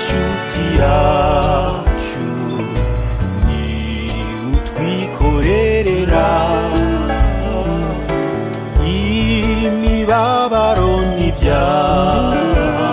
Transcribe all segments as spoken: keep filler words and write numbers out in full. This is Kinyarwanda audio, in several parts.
inshuti yacu ni utwikorerera imibabaro n'ibyaha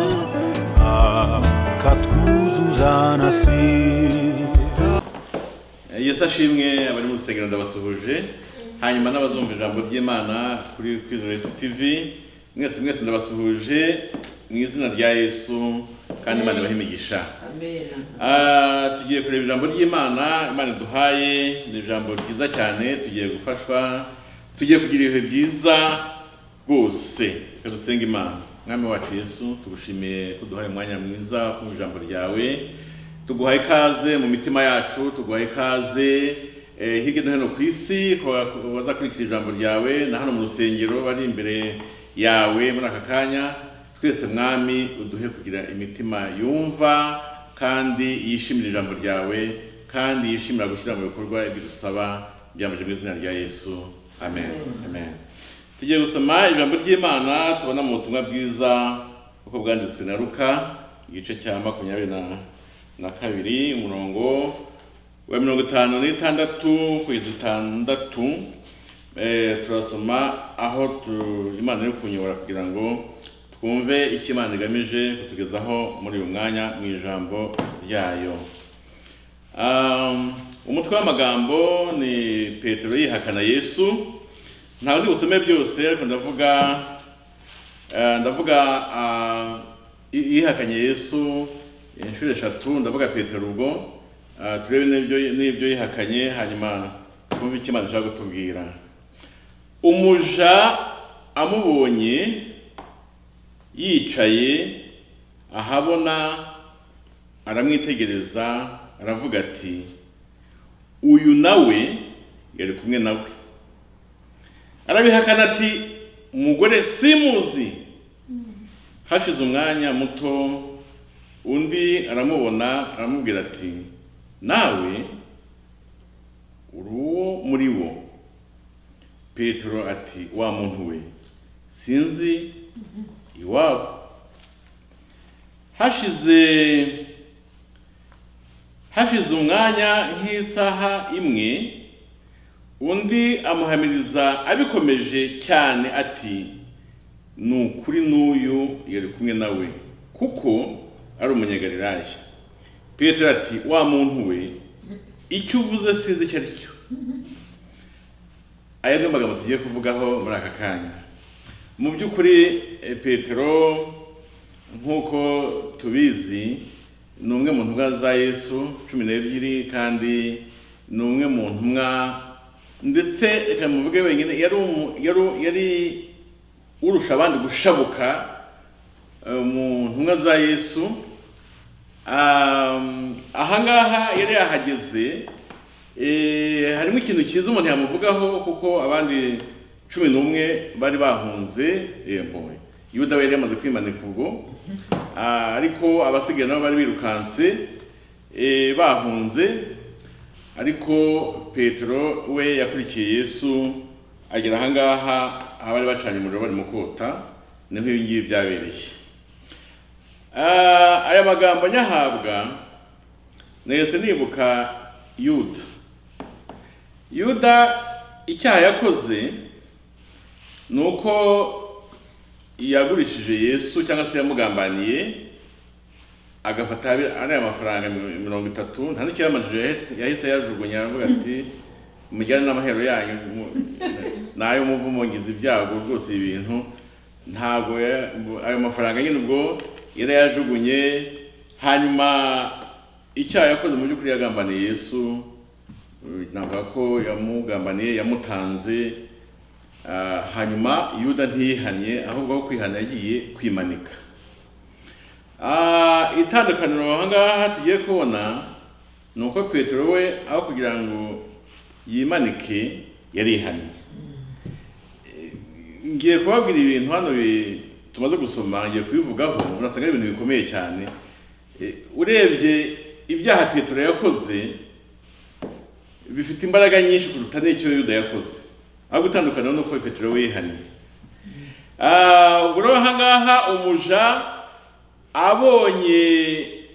akatwuzuza na sida. Yesu ashimwe abari mu rusengero ndabasuhuje, hanyuma n'abazumva ijambo ry'Imana kuri Kwizera Yesu T V, mwese mwese ndabasuhuje mu izina rya Yesu kandi Imana ibahe imigisha. Amen. Ah, tugiye kureba ijambo ry'Imana Imana duhaye, ni ijambo ryiza cyane, tugiye gufashwa, tugiye kugira ibihe byiza rwose. Kadusenga Imana. Mwami wacu Yesu, tugushimiye ko duhaye umwanya mwiza ku ijambo ryawe. Tuguhaye ikaze mu mitima yacu, tuguhaye ikaze eh, hirya no hino ku isi baza kurikira ijambo ryawe, na hano mu rusengero bari imbere yawe muri aka kanya. Twese Mwami uduhe kugira imitima yumva kandi yishimira ijambo ryawe, kandi yishimira gushyira mu bikorwa ibyo dusaba, byambaje mu izina rya Yesu. Amen. Amen. Tugiye gusoma ijambo ry'Imana tubona mu butumwa bwiza uko bwanditswe na Luka igice cya makumyabiri na na kabiri umurongo wa mirongo itanu n'itandatu kugeza itandatu. Eh, turasoma aho tu Imana yo kunyobora kugira ngo twumve icyo Imana igamije kutugezaho muri uyu mwanya mu ijambo ryayo. Um, umutwe w'amagambo ni Petero yihakana Yesu. Ntabwo ndi busome byose ariko ndavuga uh, ndavuga uh, yihakanye Yesu inshuro eshatu. Ndavuga Petero ubwo uh, turebe n'ibyo n'ibyo yihakanye, hanyuma twumve icyo Imana ishaka kutubwira. Umuja amubonye yicaye ahabona aramwitegereza, aravuga ati uyu nawe yari kumwe nawe. Arabihakana ati umugore simuzi. Hashize umwanya muto undi aramubona aramubwira ati nawe uruwo muri wo. Petero ati wa muntu we sinzi iwabo. Hashize hashize umwanya nk'isaha imwe undi amuhamiriza abikomeje cyane ati nukuri n'uyu yari kumwe nawe kuko ari umunyagalilaya. Petero ati wa muntu we icyo uvuze sinzi icyo ari cyo. Aya ni amagambo tugiye kuvugaho muri aka kanya. Mu by'ukuri Petero nk'uko tubizi ni umwe mu ntumwa za Yesu cumi n'ebyiri, kandi ni umwe mu ntumwa ndetse reka muvuge wenyine yari yari yari urusha abandi gushabuka mu ntumwa za Yesu. Um, ahangaha yari yahageze, eh, harimo ikintu cyiza umuntu yamuvugaho kuko abandi cumi n'umwe bari bahunze. Yemboye Yuda yari yamaze kwimanika ubwo, uh, ariko abasigaye nabo bari birukanse eh, bahunze. Ariko Petero we yakurikiye Yesu agera ahangaha abari bacanye umuriro bari mu kota, niho ibi ngibi byabereye. Uh, aya magambo nyahabwa nese nibuka Yuda. Yuda icyaha yakoze nuko yagurishije Yesu cyangwa se yamugambaniye, agafata ari amafaranga mirongo itatu. Nta n'icyo yamajije yahise yajugunya, aravuga ati mujyane n'amahero yanyu nayo muvumo ngize ibyago rwose ibintu. Ntabwo ayo mafaranga nyine ubwo yari yajugunye. Hanyuma icyaha yakoze mu by'ukuri yagambaniye Yesu. Navuga ko yamugambaniye, yamutanze. Uh, hanyuma Yuda ntiyihanye, ahubwo aho kwihana yagiye kwimanika. Ah, uh, itandukaniro ahangaha tugiye kubona nuko Petero we aho kugira ngo yimanike yarihaniye. Ngiye kubabwira ibintu hano tumaze gusoma, ngiye kubivugaho, urasanga ari ibintu bikomeye cyane. Urebye ibyaha Petero yakoze bifite imbaraga nyinshi kuruta n'icyo Yuda yakoze. Aho gutandukana nuko Petero we yihaniye. Ah, ubwo ahangaha umuja abonye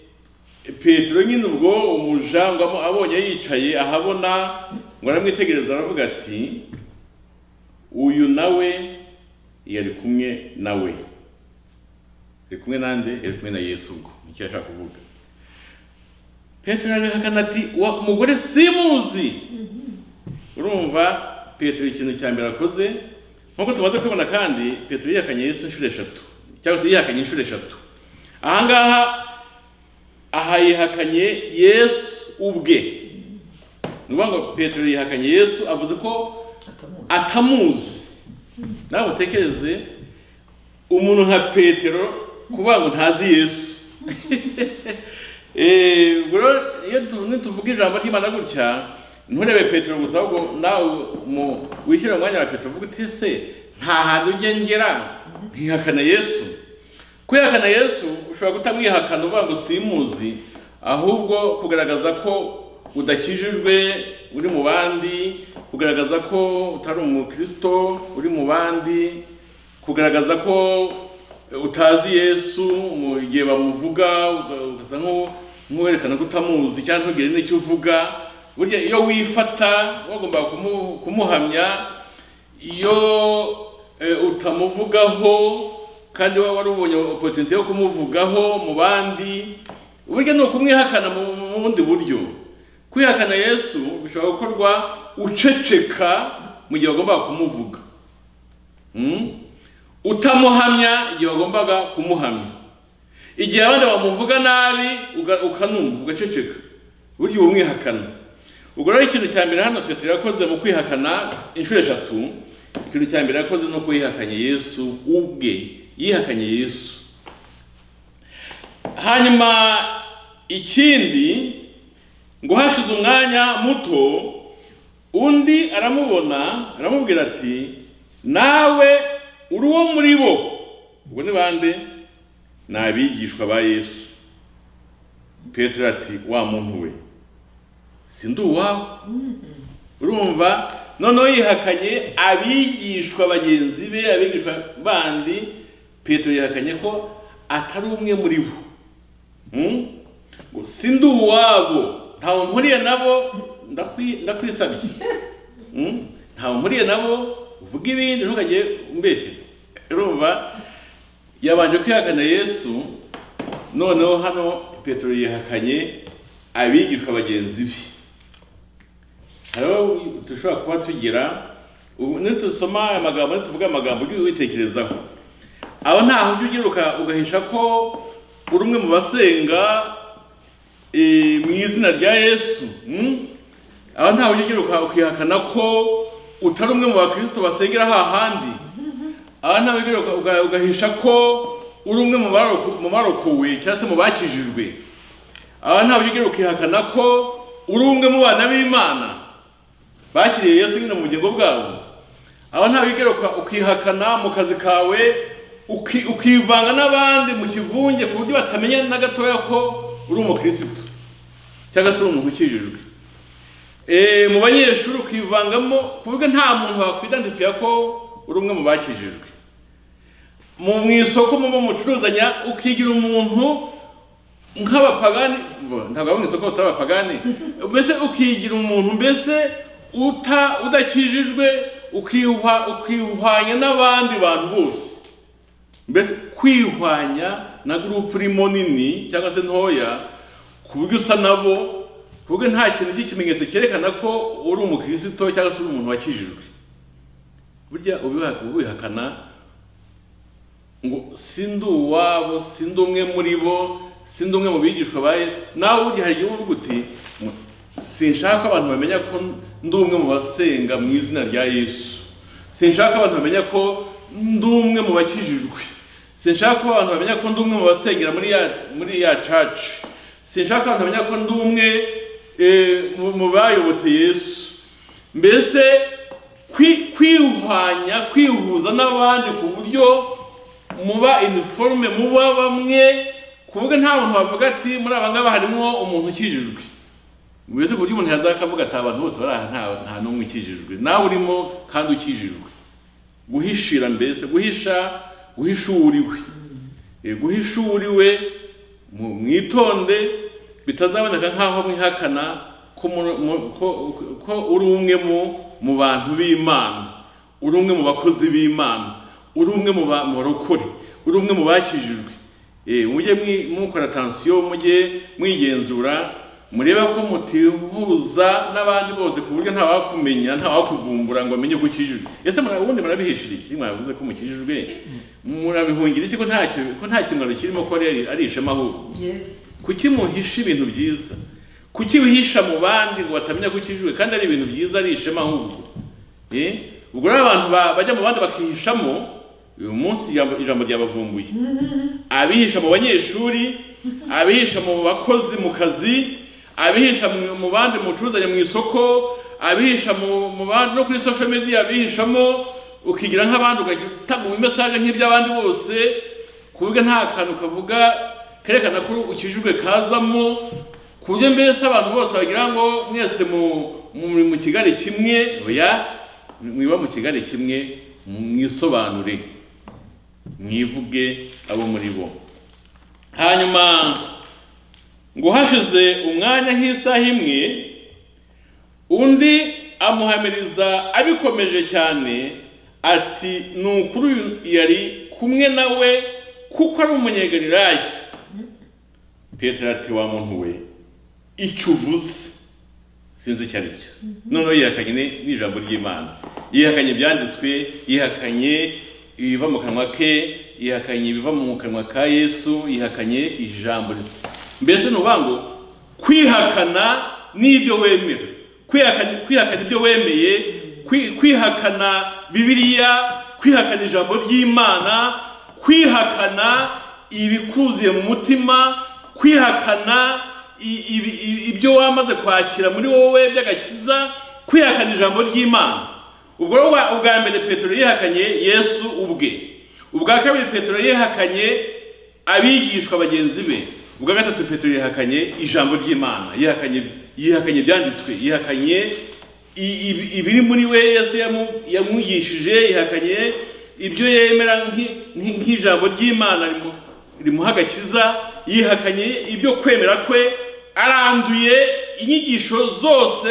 Petero nyine ubwo umujangamo abonye yicaye ahabona ngo aramwitegereza aravuga ati uyu nawe yari kumwe nawe. Yari kumwe nande? Yari kumwe na Yesu ubwo nicyo yashaka kuvuga. Petero arahakana ati umugore simuzi. Urumva Petero ikintu cya mbere akoze nkuko tumaze kubona kandi Petero yihakanye Yesu inshuro eshatu cyangwa se yihakanye inshuro eshatu. Aha ngaha aha yihakanye Yesu ubwe. Nuvuga ngo Petero yihakanye Yesu avuze ko atamuzi. Nawe utekereze umuntu nka Petero kuvuga ngo ntazi Yesu. Eh bro iyo tuvuga ijambo ry'Imana gutya nturebe Petero gusa ahubwo nawe mu wishyira umwanya wa Petero uvuga uti se nta hantu ugengera nkihakana Yesu. Kwihakana Yesu ushobora kutamwihakana uvuga ngo simuzi, ahubwo kugaragaza ko udakijijwe uri mu bandi, kugaragaza ko utari umukristo uri mu bandi, kugaragaza ko utazi Yesu mu gihe bamuvuga ugasa nko nkwerekana ko utamuzi cyangwa ntugire n'icyo uvuga. Burya iyo wifata wagomba kumuhamya, iyo utamuvugaho kandi wowe wari ubonye opportunity yo kumuvugaho mu bandi, burya no kumwihakana mu bundi buryo. Kwihakana Yesu bishobora gukorwa uceceka mu gihe wagombaga kumuvuga, hmm? Utamuhamya igihe wagombaga kumuhamya, igihe abandi bamuvuga nabi ukanumva ugaceceka, burya uwo mwihakana. Ubwo rero ikintu cya mbere hano Petero yakoze mu kwihakana inshuro eshatu, ikintu cya mbere yakoze no kwihakanya Yesu ubwe, yihakanye Yesu. Hanyuma ikindi ngo hashize umwanya muto undi aramubona aramubwira ati nawe uri uwo muri bo. Ubwo ni bande? Ni abigishwa ba Yesu. Petero ati wa muntu we sindi uwawe. Urumva noneho yihakanye abigishwa bagenzi be, abigishwa bandi. Petero yihakanye ko atari umwe muri bo, hmm? Ngo sindi uwabo, ntawe mpuriye nabo, ndakwisabye, hmm? Ntawe mpuriye nabo, uvuga ibindi ntukajye umbeshye. Urumva yabanje kwihakana Yesu, noneho hano Petero yihakanye abigishwa bagenzi be. Haro tushobora kuba tugira nitusoma amagambo nituvuga amagambo ujye witekerezaho. Abo ntaho ujye ugiruka ugahisha ko uri umwe mu basenga mu izina rya Yesu, abo ntaho ujye ugiruka ukihakana ko utari umwe mu bakristo basengera hahandi. Abo ntaho ujye ugiruka ugahisha ko uri umwe mu barokowe cyangwa se mu bakijijwe. Abo ntaho ujye ugiruka ukihakana ko uri umwe mu bana b'Imana bakiriye Yesu nyine mu bugingo bwabo. Abo ntaho ujye ugiruka ukihakana mu kazi kawe, ukivanga n'abandi mu kivunge ku buryo batamenya na gatoya ko uri umukristo cyangwa se uri umuntu ukijijwe. Eh mu banyeshuri ukivangamo ku buryo nta muntu wakwidantifiya ko uri umwe mu bakijijwe. Mu isoko mu mucuruzanya ukigira umuntu nk'abapagani, ntabwo mu isoko usaba abapagani, mbese ukigira umuntu mbese uta udakijijwe, ukihwa ukihwanya n'abandi bantu bose. Mbese kwihwanya na group urimo nini cyangwa se ntoya ku buryo usa nabo, ku buryo nta kintu cy'ikimenyetso cyerekana ko uri umukristo cyangwa se uri umuntu wakijijwe. Burya ubihakana ngo sindi uwabo, sindi umwe muri bo, sindi umwe mu bigishwa baye, nawe burya hari igihe uvuga uti sinshaka abantu bamenya ko ndi umwe mu basenga mu izina rya Yesu, sinshaka abantu bamenya ko ndi umwe mu bakijijwe, sinshaka ko abantu bamenya ko ndi umwe mu basengera muri ya muri ya church, sinshaka abantu bamenya ko ndi umwe mu bayobotse Yesu. Mbese kwihwanya kwihuza n'abandi ku buryo muba uniforme, muba bamwe, kuvuga nta muntu bavuga ati muri aba ngaba harimo umuntu ukijijwe. Mbese ku buryo umuntu yazakavuga ati abantu bose bari aha nta nta n'umwe ukijijwe, nawe urimo kandi ukijijwe. Guhishira mbese guhisha guhishuriwe, guhishuriwe mwitonde bitazaboneka nkaho mwihakana ko ko uri umwe mu bantu b'Imana, uri umwe mu bakozi b'Imana, uri umwe mu barokore, uri umwe mu bakijijwe. Eh mujye mukora attention, mujye mwigenzura, mureba ko mutihuza n'abandi bose ku buryo nta wakumenya, nta wakuvumbura ngo amenye ko ukijijwe. Ese ubundi murabihishira iki? Mwavuze ko mukijijwe, murabihungira iki ko nta ko nta kintu kirimo ko ari ishema ahubwo? Yes. Kuki muhisha ibintu byiza? Kuki wihisha mu bandi ngo batamenya ko ukijijwe kandi ari ibintu byiza ari ishema ahubwo? Eh ubwo abantu bajya mu bandi bakihishamo, uyu munsi ijambo ryabavumbuye. Abihisha mu banyeshuri, abihisha mu bakozi mu kazi, abihisha mu bandi mucuruzanya mu isoko, abihisha mu bandi no kuri social media, abihishamo ukigira nk'abandi ugatanga mu message nk'iby'abandi bose, kuburyo nta kantu kavuga kerekana ko ukijijwe kazamo, kuburyo mbese abantu bose bagira ngo mwese mu kigare kimwe. Oya, mwiba mu kigare kimwe, mwisobanure, mwivuge abo muri bo. Hanyuma ngo hashize umwanya nk'isaha imwe, undi amuhamiriza abikomeje cyane ati nukuri yari kumwe nawe kuko ari umunyegalilaya. Petero ati wa muntu we, icyo uvuze sinzi icyo ari cyo. Noneho yihakanye n'ijambo ry'Imana, yihakanye byanditswe, yihakanye ibiva mu kanwa ke, yihakanye ibiva mu kanwa ka Yesu, yihakanye ijambo rye. Mbese nubango kwihakana n'ibyo wemera, kwihakana kwihakana ibyo wemeye, kwihakana Bibiliya, kwihakana ijambo ry'Imana, kwihakana ibikuziye mu mutima, kwihakana ibyo wamaze kwakira muri wowe by'agakiza, kwihakana ijambo ry'Imana. Ubwo ubwa mbere Petero yihakanye Yesu ubwe, ubwa kabiri Petero yihakanye abigishwa bagenzi be, ubwa gatatu Petero yihakanye ijambo ry'Imana, yihakanye yihakanye byanditswe, yihakanye ibiri muri we Yesu yamwigishije, yihakanye ibyo yemera nk'ijambo ry'Imana rimuha agakiza, yihakanye ibyo kwemera kwe, aranduye inyigisho zose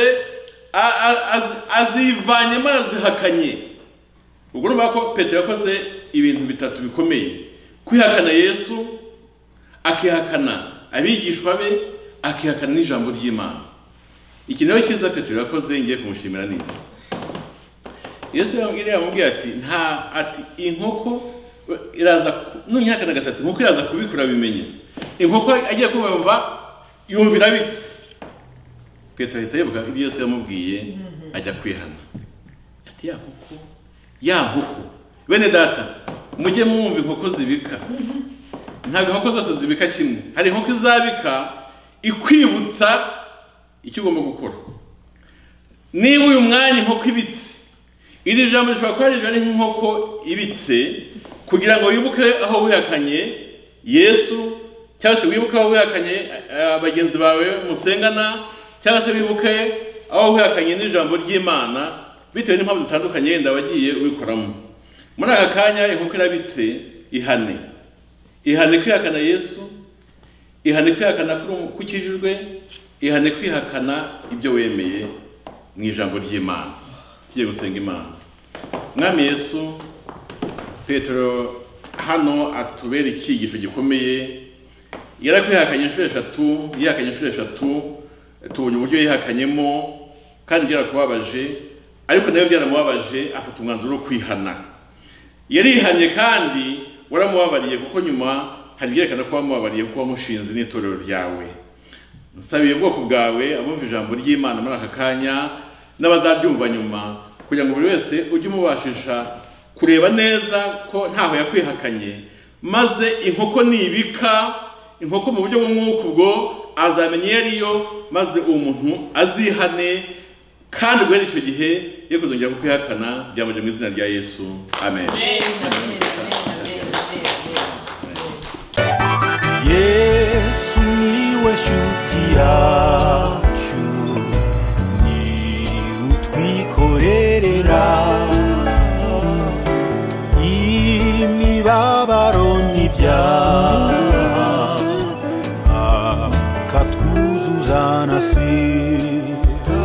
azivanye maze hakanye. Ubwo numva ko Petero yakoze ibintu bitatu bikomeye: kwihakana Yesu, akihakana abigishwa be, akihakana n'ijambo ry'Imana. Iki nawe kiza Petero yakoze, ngiye kumushimira neza. Yesu yamubwiye ati nta ati inkoko iraza nunyihakana gatatu, inkoko iraza kubikura bimenye. Inkoko agiye kumva yumvira bitse. Petero ahita yibuka ibyo Yesu yamubwiye, ajya kwihana. Ati ya nkoko, ya nkoko bene data, mujye mwumva inkoko zibika. Ntabwo inkoko zose zibika kimwe. Hari inkoko izabika ikwibutsa icyo ugomba gukora. Niba uyu mwanya inkoko ibitse, iri jambo rishobora kuba ari nk'inkoko ibitse kugira ngo wibuke aho wihakanye Yesu, cyangwa se wibuke aho wihakanye abagenzi bawe musengana, cyangwa se wibuke aho wihakanye n'ijambo ry'Imana, bitewe n'impamvu zitandukanye yenda wagiye ubikoramo. Muri aka kanya inkoko irabitse, ihane. Ihane kwihakana Yesu, ihane kwihakana kukijijwe, ihane kwihakana ibyo wemeye mu ijambo ry'Imana. Kiye gusenga Imana. Mwami Yesu, Petero hano atubera icyigisho gikomeye. Yarakwihakanye inshuro eshatu, yihakanye inshuro eshatu, tubonye uburyo yihakanyemo kandi byarakubabaje, ariko nayo byaramubabaje, afata umwanzuro wo kwihana. Yarihanye kandi waramubabariye, kuko nyuma hari byerekana ko wamubabariye kuko wamushinze n'itorero ryawe. Nsabiye ubwoko bwawe abumva ijambo ry'Imana muri aka kanya n'abazaryumva nyuma, kugira ngo buri wese ujye umubashisha kureba neza ko ntaho yakwihakanye, maze inkoko nibika, inkoko mu buryo bw'umwuka ubwo azamenya iyo ariyo, maze uwo muntu azihane, kandi guhera icyo gihe yo kuzongera kukwihakana. Byamuje mu izina rya Yesu, amen. Yesu niwe shuti yacu, ni utwikorerera imibabaro n'ibyaha, akatwubaha. Jesús ha nacido.